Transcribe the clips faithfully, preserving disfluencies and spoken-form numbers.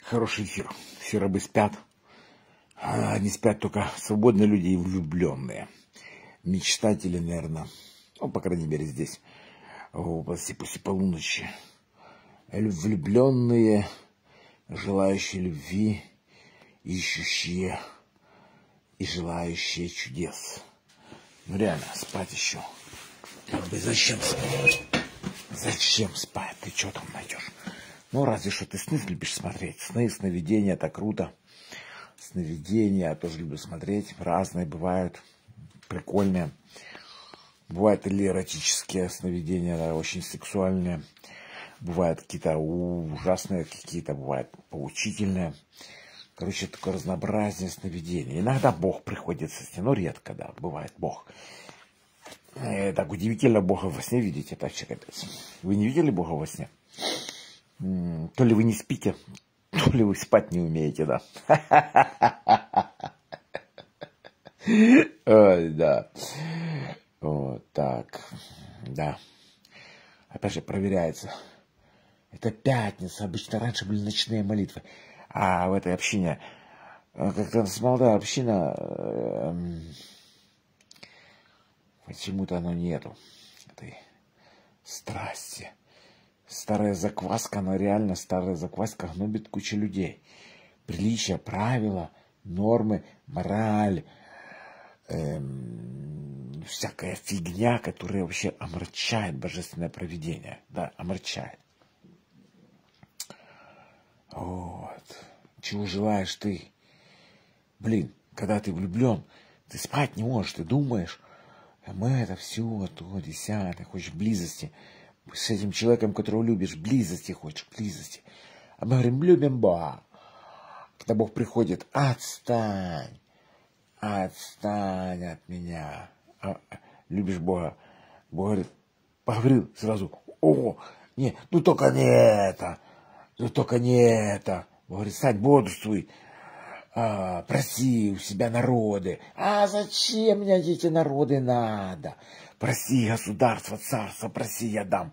Хороший эфир. Все рабы спят. А не спят только свободные люди и влюбленные. Мечтатели, наверное. Ну, по крайней мере, здесь. В области после полуночи. Влюбленные, желающие любви, ищущие и желающие чудес. Ну реально, спать еще. Зачем спать? Зачем спать? Ты что там найдешь? Ну, разве что ты сны любишь смотреть. Сны, сновидения, это круто. Сновидения я тоже люблю смотреть. Разные бывают. Прикольные. Бывают или эротические сновидения, да, очень сексуальные. Бывают какие-то ужасные, какие-то бывают поучительные. Короче, такое разнообразие сновидений. Иногда Бог приходит со сне, но редко, да, бывает Бог. И так удивительно Бога во сне видите, так че капец. Вы не видели Бога во сне? То ли вы не спите, то ли вы спать не умеете, да. Ой, да. Вот так, да. Опять же, проверяется. Это пятница. Обычно раньше были ночные молитвы. А в этой общине, как-то молодая община, почему-то оно нету. Этой страсти. Старая закваска, она реально старая закваска гнобит кучу людей. Приличия, правила, нормы, мораль, эм, всякая фигня, которая вообще омрачает божественное провидение. Да, омрачает. Вот. Чего желаешь ты? Блин, когда ты влюблен, ты спать не можешь, ты думаешь, мы это все, то, десятое, хочешь близости. С этим человеком, которого любишь, близости хочешь, близости. А мы говорим, любим Бога. Когда Бог приходит, отстань, отстань от меня. А, любишь Бога. Бог говорит, поговорил сразу, о, не, ну только не это, ну только не это. Бог говорит, стань, бодрствуй, а, проси у себя народы. А зачем мне эти народы надо? Проси государство, царство, проси, я дам.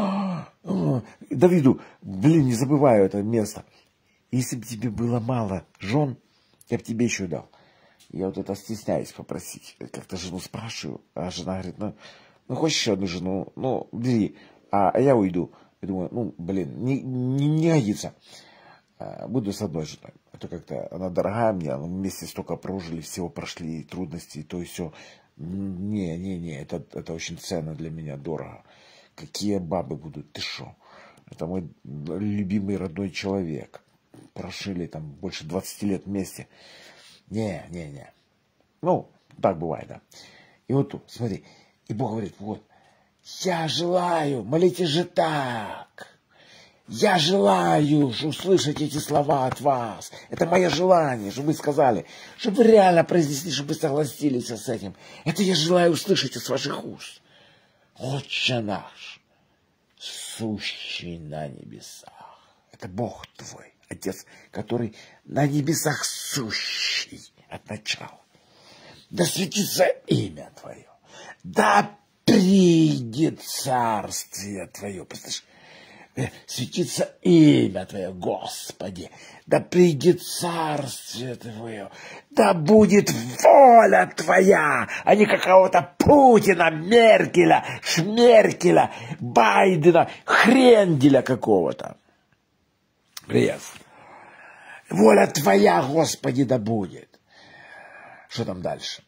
Давиду, блин, не забываю это место. Если бы тебе было мало жен, я бы тебе еще дал. Я вот это стесняюсь попросить. Как-то жену спрашиваю, а жена говорит, ну, ну хочешь еще одну жену? Ну, бери, а, а я уйду. Я думаю, ну, блин, не, не, не годится. Буду с одной женой. А то как-то она дорогая мне, мы вместе столько прожили, всего прошли, трудности, и то и все. Не, не, не, это, это очень ценно для меня, дорого. Какие бабы будут, ты шо? Это мой любимый родной человек. Прожили там больше двадцати лет вместе. Не, не, не. Ну, так бывает, да. И вот тут, смотри, и Бог говорит, вот, я желаю, молитесь же так. Я желаю услышать эти слова от вас. Это мое желание, чтобы вы сказали, чтобы вы реально произнесли, чтобы вы согласились с этим. Это я желаю услышать из ваших уст. Отче наш, сущий на небесах. Это Бог твой, Отец, который на небесах сущий от начала. Да светится имя твое. Да придет царствие твое. Послушай, светится имя Твое, Господи, да придет царствие Твое, да будет воля Твоя, а не какого-то Путина, Меркеля, Шмеркеля, Байдена, Хренделя какого-то. Привет. Воля Твоя, Господи, да будет. Что там дальше?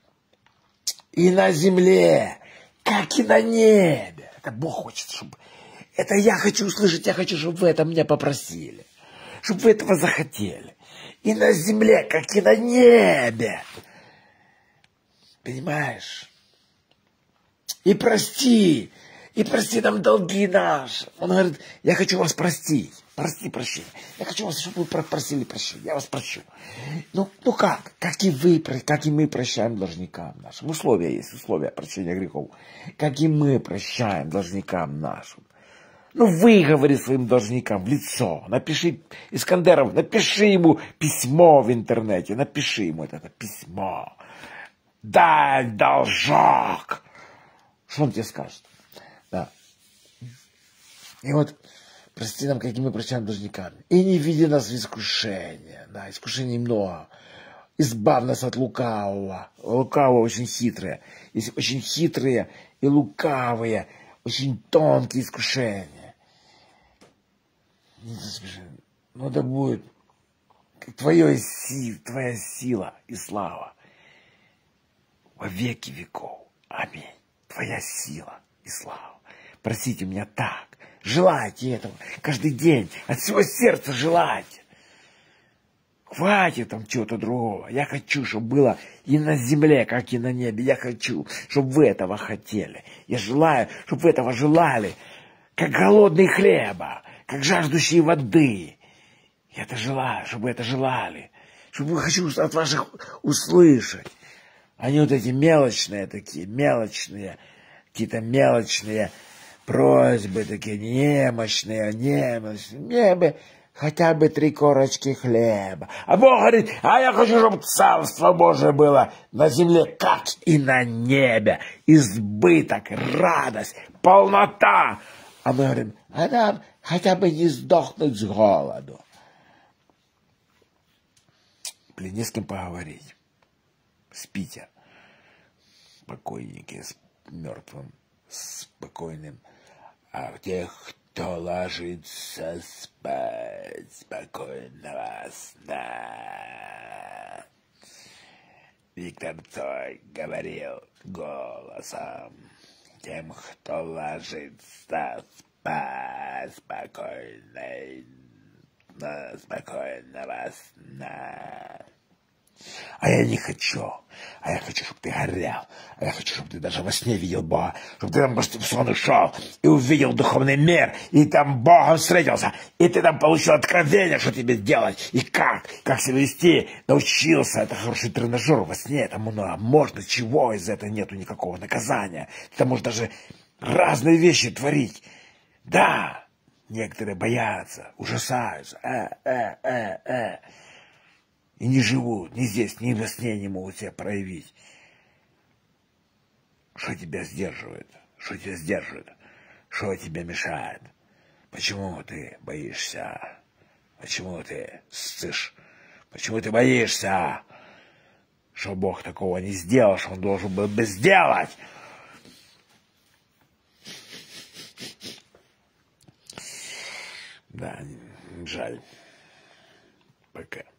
И на земле, как и на небе. Это Бог хочет, чтобы... Это я хочу услышать, я хочу, чтобы вы это меня попросили. Чтобы вы этого захотели. И на земле, как и на небе. Понимаешь? И прости. И прости нам долги наши. Он говорит, я хочу вас простить. Прости, прощи. Я хочу вас, чтобы вы просили прощения. Я вас прощу. Ну, ну как? Как и вы, как и мы прощаем должникам нашим. Условия есть, условия прощения грехов. Как и мы прощаем должникам нашим. Ну, выговори своим должникам в лицо. Напиши, Искандеров, напиши ему письмо в интернете. Напиши ему это, это письмо. Дай должок. Что он тебе скажет? Да. И вот Прости нам, как и мы прощаем должникам. И не введи нас в искушение. Да, искушений много. Избавь нас от лукавого. Лукавого очень хитрое. Есть очень хитрые и лукавые, очень тонкие искушения. Но да будет твое, твоя сила и слава во веки веков. Аминь. Твоя сила и слава. Просите меня так. Желайте этого каждый день. От всего сердца желайте. Хватит там чего-то другого. Я хочу, чтобы было и на земле, как и на небе. Я хочу, чтобы вы этого хотели. Я желаю, чтобы вы этого желали. Как голодный хлеба, как жаждущие воды. Я это желаю, чтобы вы это желали. Чтобы вы хочу от ваших услышать. Они вот эти мелочные такие, мелочные, какие-то мелочные просьбы такие, немощные, немощные. Мне бы хотя бы три корочки хлеба. А Бог говорит, а я хочу, чтобы Царство Божие было на земле, как и на небе. Избыток, радость, полнота. А мы говорим, а нам хотя бы не сдохнуть с голоду. Блин, не с кем поговорить. Спите. Покойники с мертвым, спокойным. А тех, кто ложится спать, спокойного сна. Виктор Цой говорил голосом. Тем, кто ложится спать, спокойной, спокойного сна. А я не хочу. А я хочу, чтобы ты горел. А я хочу, чтобы ты даже во сне видел Бога. Чтобы ты там в сон ушел и увидел духовный мир. И там Богом встретился. И ты там получил откровение, что тебе делать. И как. Как себя вести. Научился. Это хороший тренажер. Во сне это много. Можно чего из этого нету никакого наказания. Ты можешь даже разные вещи творить. Да. Некоторые боятся. Ужасаются. Э, э, э, э. И не живут ни здесь, ни во сне не могут себя проявить. Что тебя сдерживает? Что тебя сдерживает? Что тебе мешает? Почему ты боишься? Почему ты ссышь? Почему ты боишься? Что Бог такого не сделал, что Он должен был бы сделать? Да, жаль. Пока.